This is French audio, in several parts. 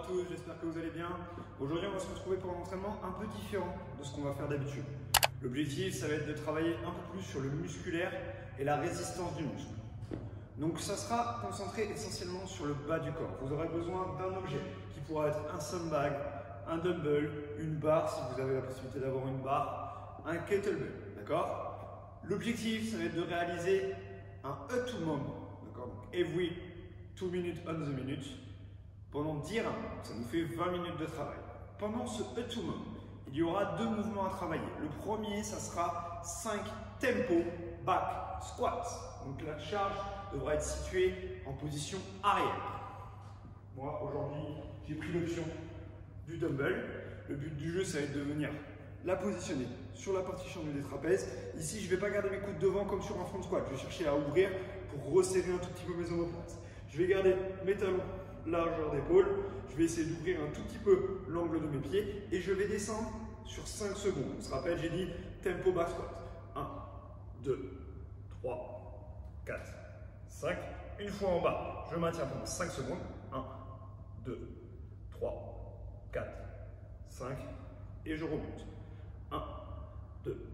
tous, j'espère que vous allez bien. Aujourd'hui, on va se retrouver pour un entraînement un peu différent de ce qu'on va faire d'habitude. L'objectif, ça va être de travailler un peu plus sur le musculaire et la résistance du muscle. Donc ça sera concentré essentiellement sur le bas du corps. Vous aurez besoin d'un objet qui pourra être un sandbag, un dumbbell, une barre si vous avez la possibilité d'avoir une barre, un kettlebell, d'accord? L'objectif, ça va être de réaliser un E2MOM, d'accord? Donc every 2 minutes on the minute, pendant 10 rounds. Ça nous fait 20 minutes de travail. Pendant ce E2MOM, il y aura deux mouvements à travailler. Le premier, ça sera 5 tempo back squats. Donc la charge devra être située en position arrière. Moi, aujourd'hui, j'ai pris l'option du dumbbell. Le but du jeu, ça va être de venir la positionner sur la partie chambre des trapèzes. Ici, je ne vais pas garder mes coudes devant comme sur un front squat. Je vais chercher à ouvrir pour resserrer un tout petit peu mes omoplates. Je vais garder mes talons largeur d'épaule. Je vais essayer d'ouvrir un tout petit peu l'angle de mes pieds et je vais descendre sur 5 secondes. On se rappelle, j'ai dit tempo back squat. 1, 2, 3, 4, 5. Une fois en bas, je maintiens pendant 5 secondes. 1, 2, 3, 4, 5. Et je remonte. 1, 2,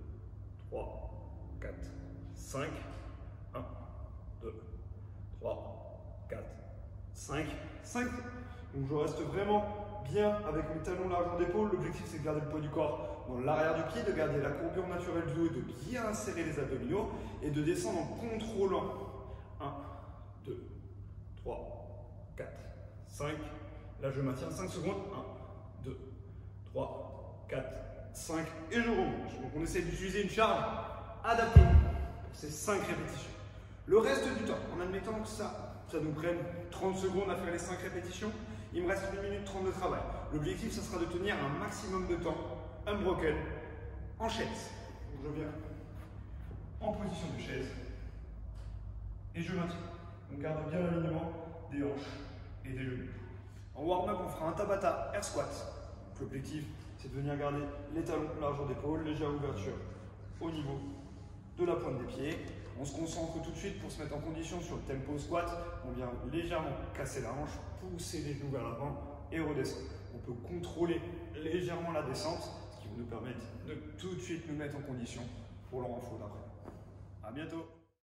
3, 4, 5. 1, 2, 3, 4, 5. 5. Donc je reste vraiment bien avec mes talons largeur d'épaule. L'objectif, c'est de garder le poids du corps dans l'arrière du pied, de garder la courbure naturelle du dos et de bien serrer les abdominaux et de descendre en contrôlant. 1, 2, 3, 4, 5. Là, je maintiens 5 secondes. 1, 2, 3, 4, 5. Et je remonte. Donc, on essaie d'utiliser une charge adaptée pour ces 5 répétitions. Le reste du temps, en admettant que ça nous prenne 30 secondes à faire les 5 répétitions, il me reste 1 minute 30 de travail. L'objectif, ça sera de tenir un maximum de temps, unbroken, en chaise. Donc je viens en position de chaise et je maintiens. On garde bien l'alignement des hanches et des genoux. En warm-up, on fera un Tabata air squat. L'objectif, c'est de venir garder les talons largeur d'épaule, légère ouverture au niveau de la pointe des pieds. On se concentre tout de suite pour se mettre en condition sur le tempo squat. On vient légèrement casser la hanche, pousser les genoux vers l'avant et redescendre. On peut contrôler légèrement la descente, ce qui va nous permettre de tout de suite nous mettre en condition pour le renfort d'après. À bientôt.